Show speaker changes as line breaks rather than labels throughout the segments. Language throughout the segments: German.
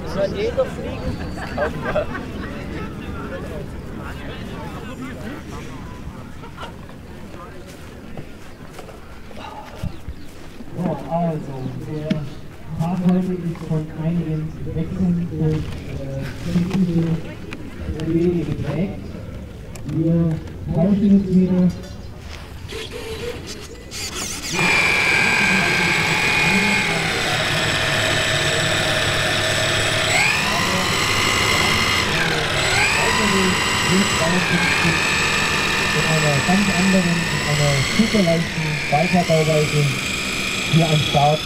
Soll jeder fliegen?
So, also, der Tag heute ist von einigen Wechseln durch technische Probleme geprägt. Wir tauschen jetzt wieder in einer ganz anderen, in einer super leichten Weiterbauweise hier am Start.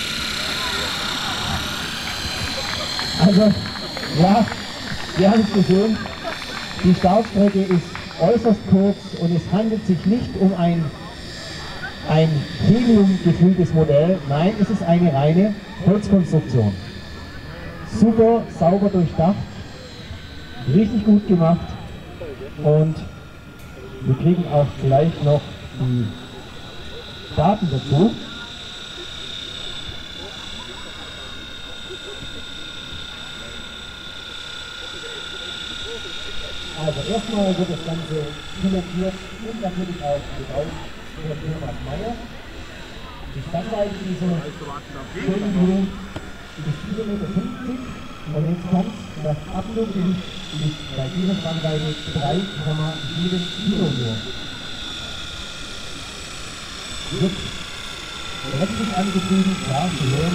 Also, ja, wir haben es gesehen, die Startstrecke ist äußerst kurz und es handelt sich nicht um ein Helium-gefülltes Modell, nein, es ist eine reine Holzkonstruktion. Super sauber durchdacht, richtig gut gemacht und wir kriegen auch gleich noch die Daten dazu. Also erstmal wird das Ganze pilotiert und natürlich auch gebaut von Thomas Meyer. Die Spannweite dieser Schuldenhöhe ist 4,50 Meter und jetzt kommt das Abfluggewicht liegt bei dieser Spannweite 3,7 Kilo nur. Wird elektrisch angetrieben, klar, zu hören.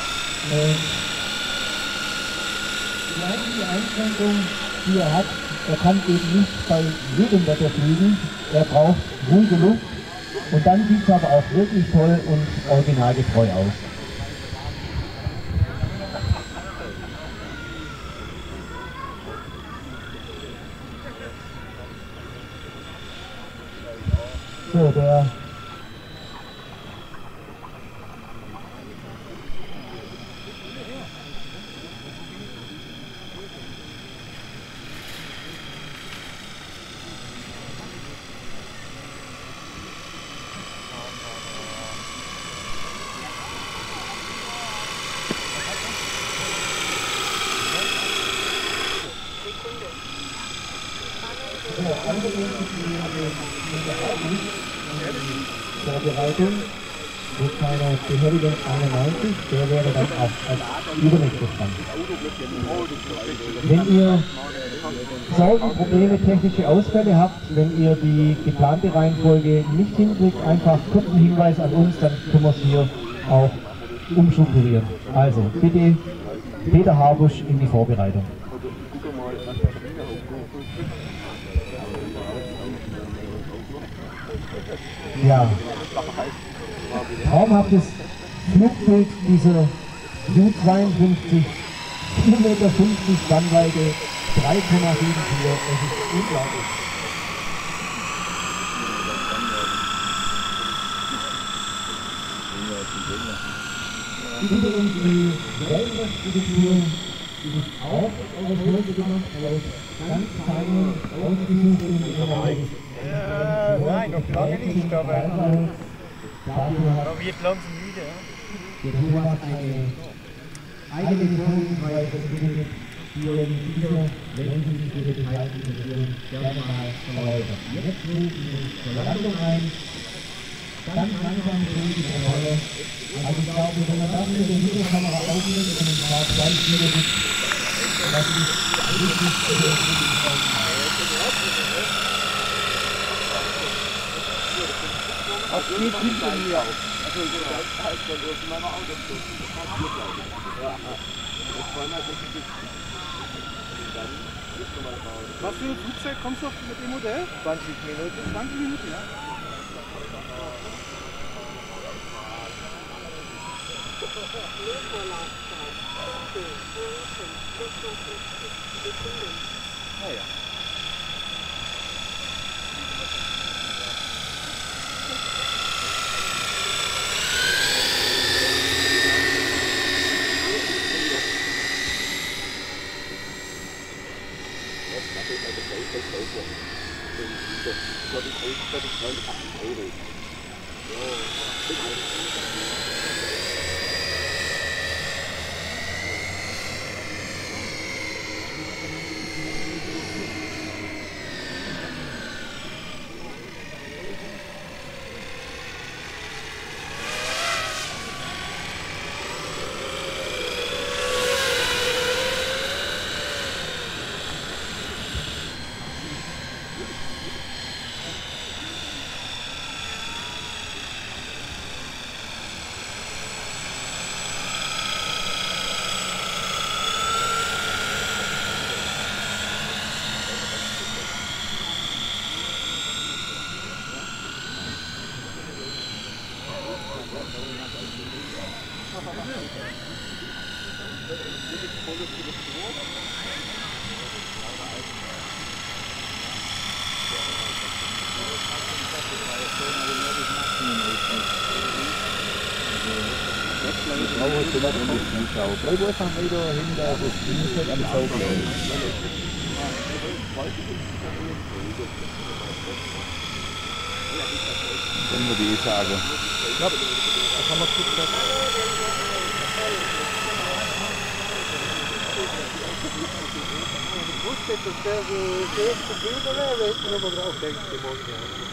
Die einzige Einschränkung, die er hat, er kann eben nicht bei jedem Wetter fliegen, er braucht ruhige Luft und dann sieht es aber auch wirklich toll und originalgetreu aus. So, der Vorbereitung mit seiner Behelligung 91, der wäre dann auch als übernächstes dran. Wenn ihr Sorgen, Probleme, technische Ausfälle habt, wenn ihr die geplante Reihenfolge nicht hinkriegt, einfach kurzen Hinweis an uns, dann können wir es hier auch umstrukturieren. Also bitte Peter Harbusch in die Vorbereitung. Ja, traumhaftes Flugbild dieser U-52, 4,50 Meter Spannweite, 3,74, das ist unglaublich. Übrigens die Wellenreststruktur, die ist auch aus Holz gemacht, aus ganz feinen, ausgesuchten
nein, noch lange nicht, aber wird langsam müde.
Der Thomas eine eigene Methodenweise entwickelt, die er in dieser wesentlichen Detailversion gerne mal erläutert. Jetzt rufen wir zur Landung ein, ganz langsam durch die Rolle. Also ich glaube, wenn man das mit der Videokamera aufnimmt und ein paar Beispiele gibt, das ist richtig
Das geht hinter mir. Also das heißt dann irgendwann mal Auto.
Was für eine Flugzeit kommst du auf mit dem Modell?
20 Minuten.
20 Minuten, ja.
Ah ja. Ich brauche heute nicht in die Zuschauer. Bleib einfach weiter hinter, das muss nicht am Zaun bleiben. Dann würde ich sagen.
Ja, das haben wir gut gesagt. Ich wusste, dass der so schön zu Bilder wäre, da hätten wir nochmal drauf denken, die morgen.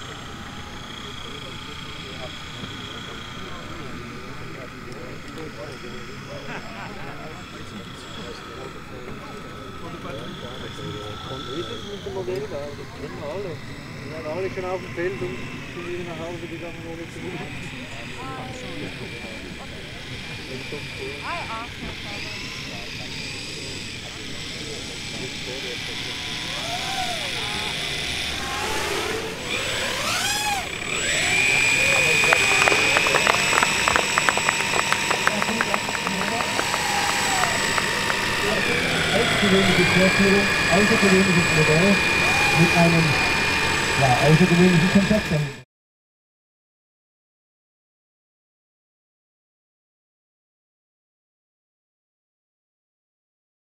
Das ist ein Modell da, das kennen wir alle. Die waren alle schon auf dem Feld und sind wieder nach Hause gegangen, ohne zu wissen.
Außergewöhnliche Vorführung, außergewöhnliches Modell mit einem außergewöhnlichen Konzept dahinter.